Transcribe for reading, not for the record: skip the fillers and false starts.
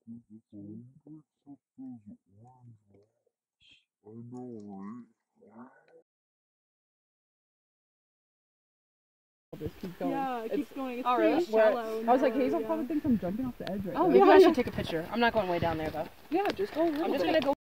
Just keep going. Yeah, it keeps going. It's really shallow. I was like, Hazel probably thinks I'm jumping off the edge right now. Oh, maybe I should take a picture. I'm not going way down there though. Yeah, just go a little bit. I'm just gonna go